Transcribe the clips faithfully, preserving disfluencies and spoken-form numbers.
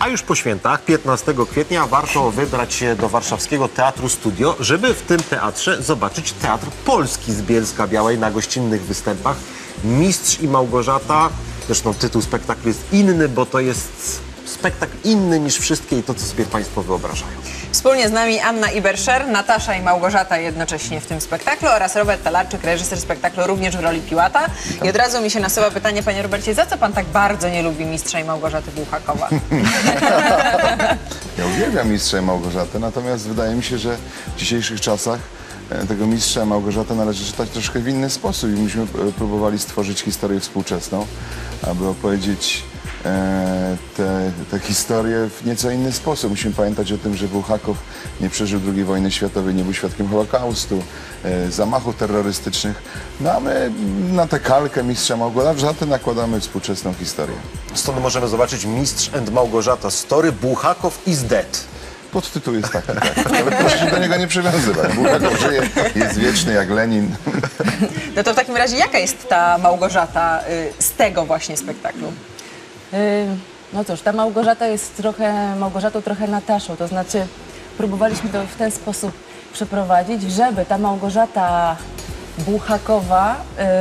A już po świętach, piętnastego kwietnia, warto wybrać się do warszawskiego Teatru Studio, żeby w tym teatrze zobaczyć Teatr Polski z Bielska Białej na gościnnych występach. Mistrz i Małgorzata, zresztą tytuł spektaklu jest inny, bo to jest spektakl inny niż wszystkie i to, co sobie Państwo wyobrażają. Wspólnie z nami Anna Iberscher, Natasza i Małgorzata jednocześnie w tym spektaklu oraz Robert Talarczyk, reżyser spektaklu również w roli Piłata. I od razu mi się nasuwa pytanie, panie Robercie, za co pan tak bardzo nie lubi Mistrza i Małgorzaty Bułhakowa? Ja uwielbiam Mistrza i Małgorzatę, natomiast wydaje mi się, że w dzisiejszych czasach tego Mistrza i Małgorzatę należy czytać troszkę w inny sposób i myśmy próbowali stworzyć historię współczesną, aby opowiedzieć e, te, te historie w nieco inny sposób. Musimy pamiętać o tym, że Bułhakow nie przeżył drugiej wojny światowej, nie był świadkiem Holokaustu, e, zamachów terrorystycznych. No a my na tę kalkę Mistrza Małgorzaty nakładamy współczesną historię. Stąd możemy zobaczyć Mistrz and Małgorzata Story, Bułhakow is dead. Podtytuł jest taki, tak. Ale proszę się do niego nie przywiązywać. Bułhakow żyje, jest wieczny jak Lenin. No to w takim razie jaka jest ta Małgorzata y, z tego właśnie spektaklu? Yy, no cóż, ta Małgorzata jest trochę Małgorzatą, trochę Nataszą, to znaczy próbowaliśmy to w ten sposób przeprowadzić, żeby ta Małgorzata Bułhakowa,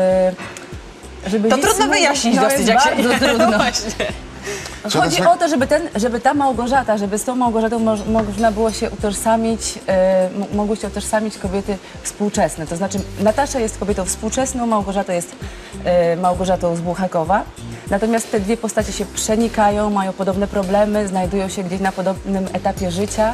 yy, żeby To widz trudno mógł- wyjaśnić no dosyć, jest jak się... bardzo trudno. No właśnie. Chodzi Trzeba o to, żeby, ten, żeby ta Małgorzata, żeby z tą Małgorzatą mo można było się utożsamić, e, mogły się utożsamić kobiety współczesne. To znaczy Natasza jest kobietą współczesną, Małgorzata jest e, Małgorzatą z Bułhakowa. Natomiast te dwie postacie się przenikają, mają podobne problemy, znajdują się gdzieś na podobnym etapie życia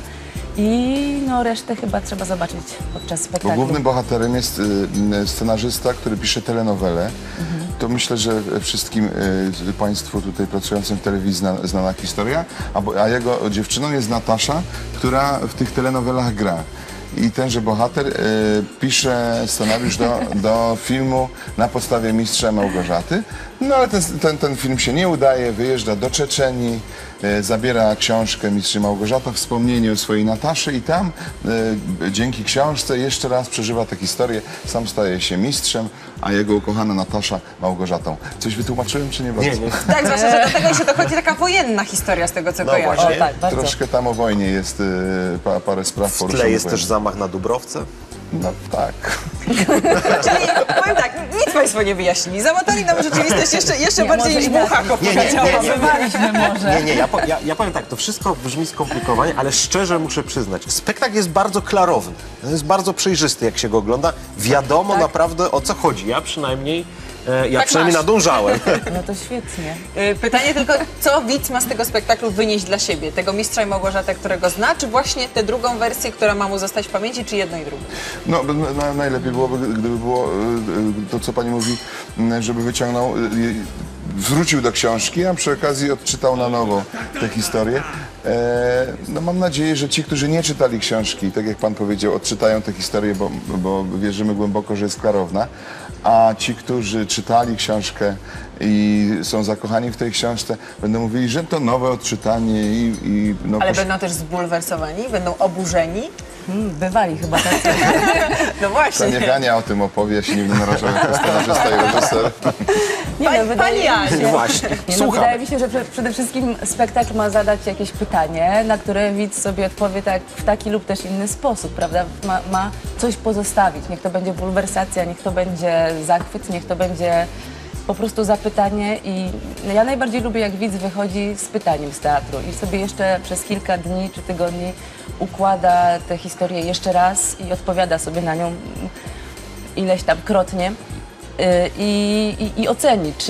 i no resztę chyba trzeba zobaczyć podczas Bo spektaklu. głównym bohaterem jest y, scenarzysta, który pisze telenowelę. Mhm. To myślę, że wszystkim y, Państwu tutaj pracującym w telewizji zna, znana historia, a, bo, a jego dziewczyną jest Natasza, która w tych telenowelach gra. I tenże bohater y, pisze scenariusz do, do filmu na podstawie Mistrza Małgorzaty. No ale ten, ten, ten film się nie udaje, wyjeżdża do Czeczenii, y, zabiera książkę Mistrz i Małgorzata, wspomnienie o swojej Nataszy i tam y, dzięki książce jeszcze raz przeżywa tę historię. Sam staje się mistrzem, a jego ukochana Natasza Małgorzatą. Coś wytłumaczyłem, czy nie bardzo? Nie, nie. Tak, zwłaszcza, że do tego jeszcze dochodzi taka wojenna historia z tego, co No kojarzę. właśnie. O, tak, bardzo. Troszkę tam o wojnie jest y, pa, parę spraw W poruszonych. tle jest też zamach na Dubrowce. No tak. Czyli powiem tak, nic Państwo nie wyjaśnili. Zamotali nam rzeczywistość jeszcze, jeszcze Nie, bardziej może niż inaczej. Bułhakow Nie, nie, nie, powiedziałam. nie. Wywaliśmy może. Nie, nie, ja, po, ja, ja powiem tak, to wszystko brzmi skomplikowanie, ale szczerze muszę przyznać, spektakl jest bardzo klarowny, jest bardzo przejrzysty, jak się go ogląda. Wiadomo Tak. naprawdę, o co chodzi. Ja przynajmniej, e, ja Tak przynajmniej masz. nadążałem. No to świetnie. Y, Pytanie tylko, co widz ma z tego spektaklu wynieść dla siebie? Tego Mistrza i Małgorzatę, którego zna, czy właśnie tę drugą wersję, która ma mu zostać w pamięci, czy jedno i drugie? No, na, najlepiej byłoby, gdyby było y, y, to, co pani mówi, y, żeby wyciągnął, y, y, wrócił do książki, a przy okazji odczytał na nowo tę historię. E, no, mam nadzieję, że ci, którzy nie czytali książki, tak jak pan powiedział, odczytają tę historię, bo, bo wierzymy głęboko, że jest klarowna, a ci, którzy czytali książkę i są zakochani w tej książce, będą mówili, że to nowe odczytanie i... i no, Ale posz- będą też zbulwersowani, będą oburzeni. Hmm, bywali chyba tacy. No To właśnie. niech Ania o tym opowie, ja się nie będę narażał jako scenarzysta i reżyser. Nie, Pani- no, wydaje pani mi się, No właśnie, nie, no, słucham. wydaje mi się, że prze- przede wszystkim spektakl ma zadać jakieś pytanie, na które widz sobie odpowie tak w taki lub też inny sposób, prawda? Ma, ma coś pozostawić. Niech to będzie bulwersacja, niech to będzie zachwyt, niech to będzie po prostu zapytanie i no, ja najbardziej lubię, jak widz wychodzi z pytaniem z teatru i sobie jeszcze przez kilka dni czy tygodni układa tę historię jeszcze raz i odpowiada sobie na nią ileś tam krotnie. I, i, i oceni, czy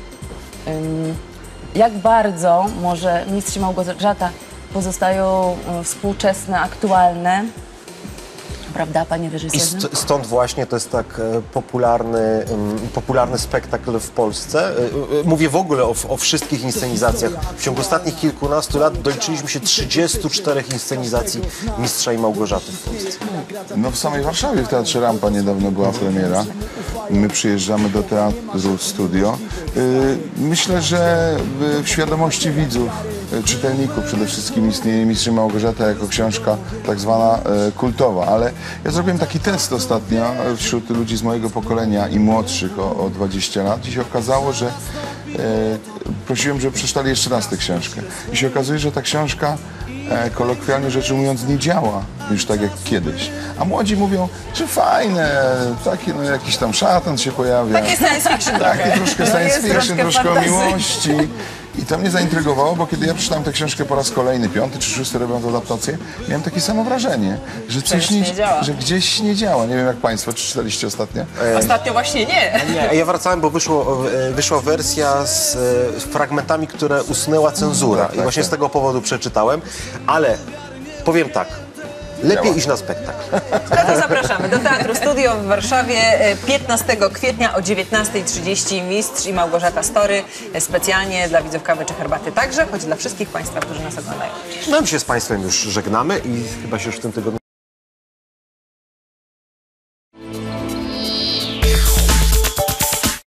ym, jak bardzo może Mistrz i Małgorzata pozostają y, współczesne, aktualne, prawda, panie I reżyserze? st stąd właśnie to jest tak e, popularny, em, popularny spektakl w Polsce. E, e, mówię w ogóle o, o wszystkich inscenizacjach. W ciągu ostatnich kilkunastu lat doliczyliśmy się trzydziestu czterech inscenizacji Mistrza i Małgorzaty w Polsce. No w samej Warszawie w Teatrze Rampa niedawno była premiera. My przyjeżdżamy do Teatru Studio. Yy, myślę, że w świadomości widzów e, czytelników przede wszystkim istnieje Mistrz i Małgorzata jako książka tak zwana e, kultowa, ale ja zrobiłem taki test ostatnio wśród ludzi z mojego pokolenia i młodszych o, o dwadzieścia lat i się okazało, że e, prosiłem, żeby przeczytali jeszcze raz tę książkę i się okazuje, że ta książka e, kolokwialnie rzecz ujmując nie działa już tak jak kiedyś, a młodzi mówią, że fajne, taki no jakiś tam szatan się pojawia. Takie science fiction Takie trochę. troszkę No science jest fiction, troszkę troszkę o fantazji. miłości. I to mnie zaintrygowało, bo kiedy ja przeczytałem tę książkę po raz kolejny, piąty czy szósty robiąc adaptację, miałem takie samo wrażenie, że coś Coś nie działa. że gdzieś nie działa. Nie wiem jak państwo, czy czytaliście ostatnio? Ostatnio właśnie nie. Nie, ja wracałem, bo wyszło, e, wyszła wersja z e, fragmentami, które usunęła cenzura. Tak, I właśnie tak. z tego powodu przeczytałem, ale powiem tak, lepiej Działa. iść na spektakl. No to zapraszamy do Teatru Studio w Warszawie piętnastego kwietnia o dziewiętnasta trzydzieści Mistrz i Małgorzata Story specjalnie dla widzów kawy czy herbaty także, choć dla wszystkich Państwa, którzy nas oglądają. No my się z Państwem już żegnamy i chyba się już w tym tygodniu